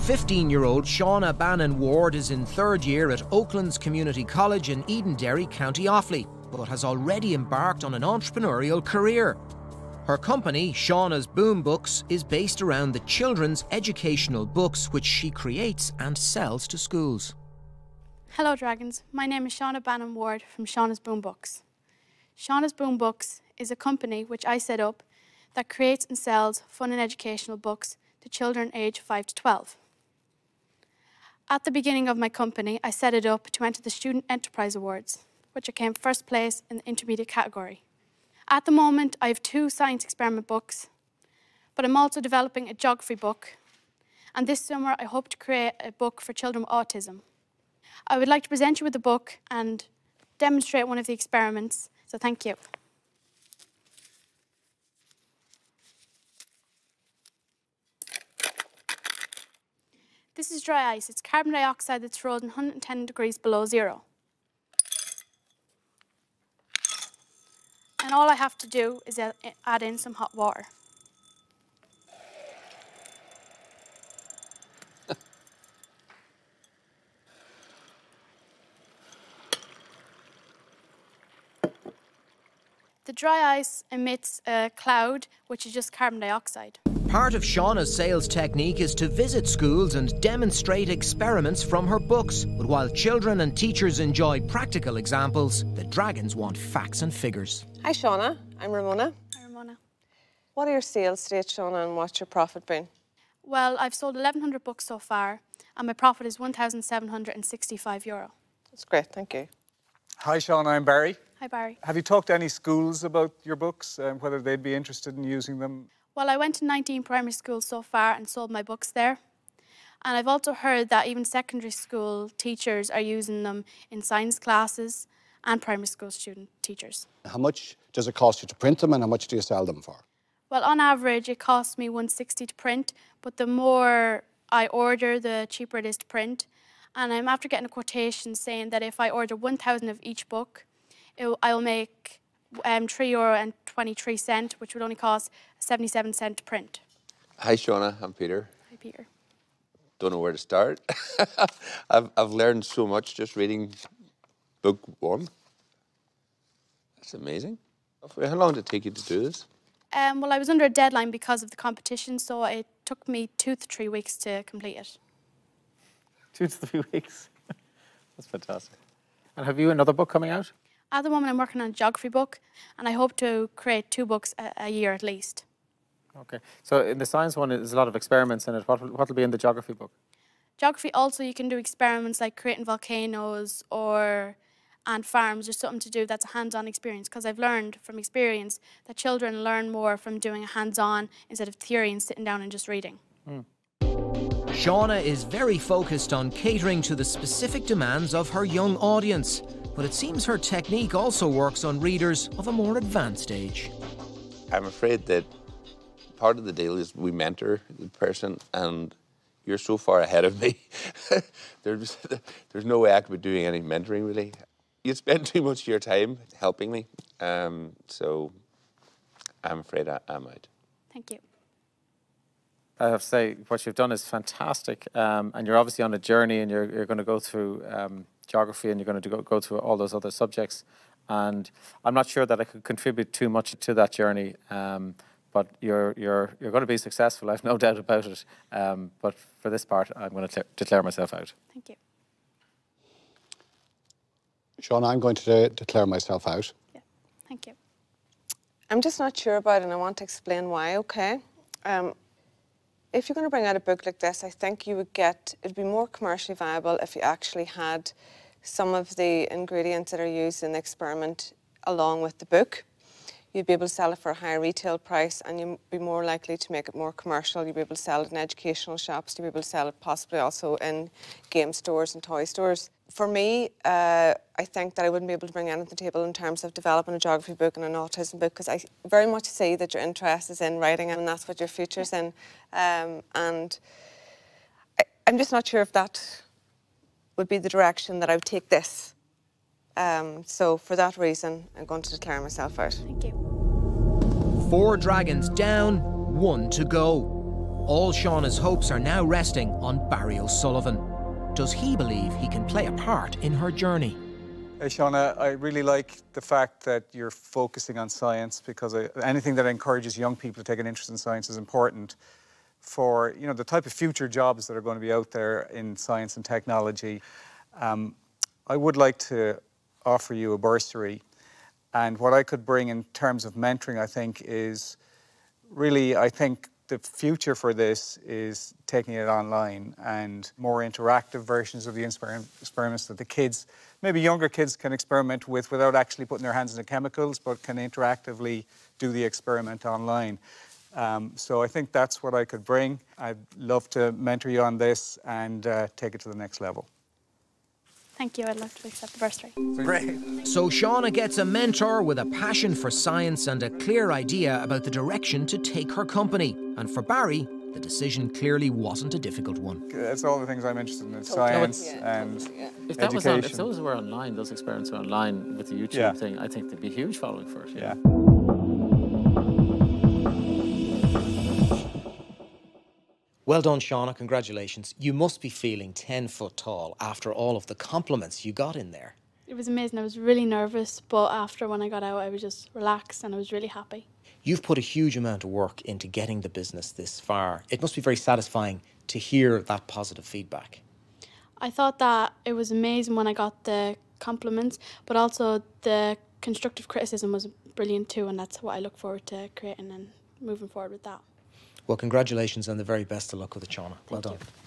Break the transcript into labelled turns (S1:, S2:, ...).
S1: 15-year-old Shauna Bannon-Ward is in third year at Oaklands Community College in Edenderry, County Offaly, but has already embarked on an entrepreneurial career. Her company, Shauna's Boom Books, is based around the children's educational books which she creates and sells to schools.
S2: Hello Dragons, my name is Shauna Bannon-Ward from Shauna's Boom Books. Shauna's Boom Books is a company which I set up that creates and sells fun and educational books to children aged 5 to 12. At the beginning of my company, I set it up to enter the Student Enterprise Awards, which I came first place in the intermediate category. At the moment, I have 2 science experiment books, but I'm also developing a geography book. And this summer, I hope to create a book for children with autism. I would like to present you with a book and demonstrate one of the experiments, so thank you. This is dry ice. It's carbon dioxide that's frozen 110 degrees below zero. And all I have to do is add in some hot water. The dry ice emits a cloud, which is just carbon dioxide.
S1: Part of Shauna's sales technique is to visit schools and demonstrate experiments from her books. But while children and teachers enjoy practical examples, the Dragons want facts and figures.
S3: Hi Shauna, I'm Ramona.
S2: Hi Ramona.
S3: What are your sales to date, Shauna, and what's your profit been?
S2: Well, I've sold 1,100 books so far, and my profit is €1,765.
S3: That's great, thank you.
S4: Hi Shauna, I'm Barry.
S2: Hi Barry.
S4: Have you talked to any schools about your books, whether they'd be interested in using them?
S2: Well, I went to 19 primary schools so far and sold my books there. And I've also heard that even secondary school teachers are using them in science classes and primary school student teachers.
S5: How much does it cost you to print them and how much do you sell them for?
S2: Well, on average, it costs me $160 to print, but the more I order, the cheaper it is to print. And I'm after getting a quotation saying that if I order 1,000 of each book, I'll make €3.23, which would only cost 77 cents to print.
S6: Hi Shauna, I'm Peter.
S2: Hi Peter.
S6: Don't know where to start. I've learned so much just reading book 1. That's amazing. How long did it take you to do this?
S2: Well, I was under a deadline because of the competition, so it took me 2 to 3 weeks to complete it.
S7: 2 to 3 weeks. That's fantastic. And have you another book coming out?
S2: At the moment, I'm working on a geography book, and I hope to create 2 books a year at least.
S7: Okay. So in the science one, there's a lot of experiments in it. What will be in the geography book?
S2: Geography also, you can do experiments like creating volcanoes and farms, or something to do that's a hands-on experience, because I've learned from experience that children learn more from doing a hands-on instead of theory and sitting down and just reading.
S1: Shauna is very focused on catering to the specific demands of her young audience. But it seems her technique also works on readers of a more advanced age.
S6: I'm afraid that part of the deal is we mentor the person, and you're so far ahead of me. There's no way I could be doing any mentoring, really. You spend too much of your time helping me, so I'm afraid I'm out.
S2: Thank you.
S7: I have to say, what you've done is fantastic, and you're obviously on a journey, and you're going to go through geography, and you're going to go through all those other subjects. And I'm not sure that I could contribute too much to that journey, but you're going to be successful. I've no doubt about it. But for this part, I'm going to declare myself out.
S2: Thank you.
S5: Shauna, I'm going to declare myself out.
S2: Yeah, thank you.
S3: I'm just not sure about it, and I want to explain why, okay? If you're going to bring out a book like this, I think it'd be more commercially viable if you actually had some of the ingredients that are used in the experiment along with the book. You'd be able to sell it for a higher retail price, and you'd be more likely to make it more commercial. You'd be able to sell it in educational shops. You'd be able to sell it possibly also in game stores and toy stores. For me, I think that I wouldn't be able to bring anything to the table in terms of developing a geography book and an autism book, because I very much see that your interest is in writing, and that's what your future's in. And I'm just not sure if that would be the direction that I would take this. So for that reason, I'm going to declare myself out.
S2: Thank you.
S1: 4 dragons down, 1 to go. All Shauna's hopes are now resting on Barry O'Sullivan. Does he believe he can play a part in her journey?
S4: Hey, Shauna, I really like the fact that you're focusing on science, because anything that encourages young people to take an interest in science is important for, you know, the type of future jobs that are going to be out there in science and technology. I would like to offer you a bursary, and what I could bring in terms of mentoring, I think, is really, I think the future for this is taking it online and more interactive versions of the experiments that the kids, maybe younger kids, can experiment with without actually putting their hands in the chemicals, but can interactively do the experiment online. So I think that's what I could bring. I'd love to mentor you on this and take it to the next level.
S2: Thank you. I'd love to accept the bursary.
S4: Great.
S1: So Shauna gets a mentor with a passion for science and a clear idea about the direction to take her company. And for Barry, the decision clearly wasn't a difficult one.
S4: It's all the things I'm interested in, science and
S7: If
S4: education.
S7: if those were online, those experiments were online with the YouTube thing, I think there'd be a huge following for it.
S4: Yeah.
S1: Well done, Shauna. Congratulations. You must be feeling 10 foot tall after all of the compliments you got in there.
S2: It was amazing. I was really nervous, but after when I got out, I was just relaxed and I was really happy.
S1: You've put a huge amount of work into getting the business this far. It must be very satisfying to hear that positive feedback.
S2: I thought that it was amazing when I got the compliments, but also the constructive criticism was brilliant too, and that's what I look forward to creating and moving forward with that.
S1: Well, congratulations and the very best of luck with it, Shauna. Well done.